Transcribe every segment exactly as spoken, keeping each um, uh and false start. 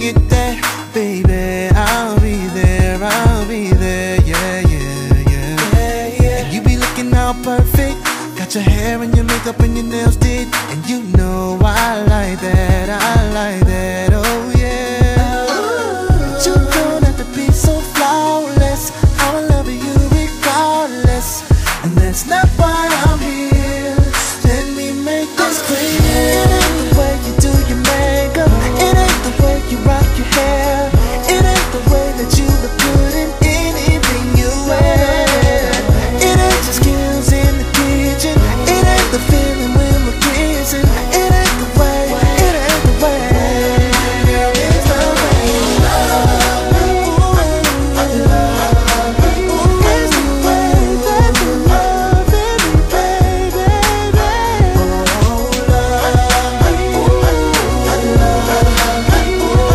get that, baby, I'll be there, I'll be there, yeah, yeah, yeah, yeah, yeah. And you be looking all perfect, got your hair and your makeup and your nails did, and you know I like that, I like that, oh yeah. But you don't have to be so flawless, I'ma love you regardless, and that's not why I'm here. Let me make this clear. It ain't the way you do your makeup, it ain't the way you rock your hair, it ain't the way that you look good in anything you wear. It ain't your skills in the kitchen, it ain't the feeling when we're kissing, it ain't the way, it ain't the way. Girl, it's the way you love me. I love me. It's the way that you love me, baby, baby. Oh, love me. I love me.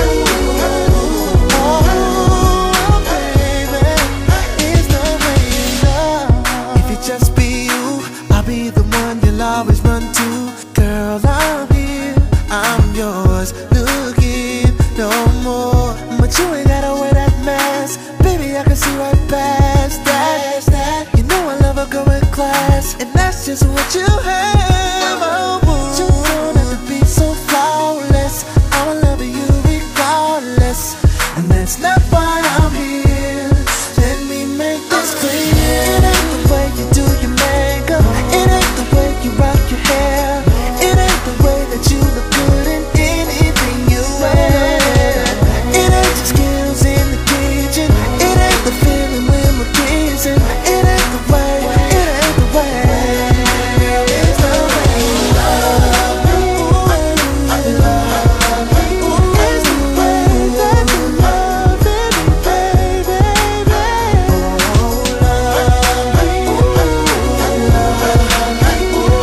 Oh, baby, it's the way you love. If it just be you, I'll be the one you'll always run to. Girl, I'm here, I'm yours, looking no more. But you ain't gotta wear that mask, baby, I can see right past that, that. You know I love a girl with class, and that's just what you have. Oh, you don't have to be so flawless, I'ma love you regardless, and that's not why I'm here. Let me make this clear. It ain't the way you do your makeup, it ain't the way you rock your hair, it ain't the way that you look good in anything you wear. It ain't your skills in the kitchen, it ain't the feeling when we're kissing, it ain't the way, it ain't the way. Girl, it's the way you love me. I love me. It's the way that you love me, baby, baby. Oh, love me. I love me.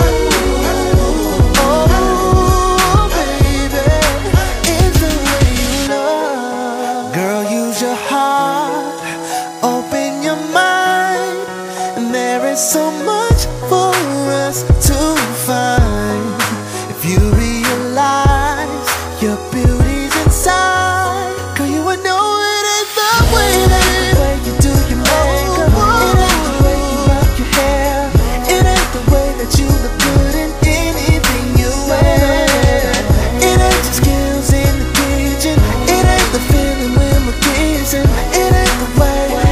Oh, baby, it's the way you love. Girl, use your heart, open your mind, and there is so much for us to find. If you realize your beauty's inside, girl, you would know it ain't the way that the way you do your makeup, it ain't the way you rock your hair, it ain't the way that you look good in anything you wear. It ain't your skills in the kitchen, it ain't the feeling when we're kissing, it ain't the way.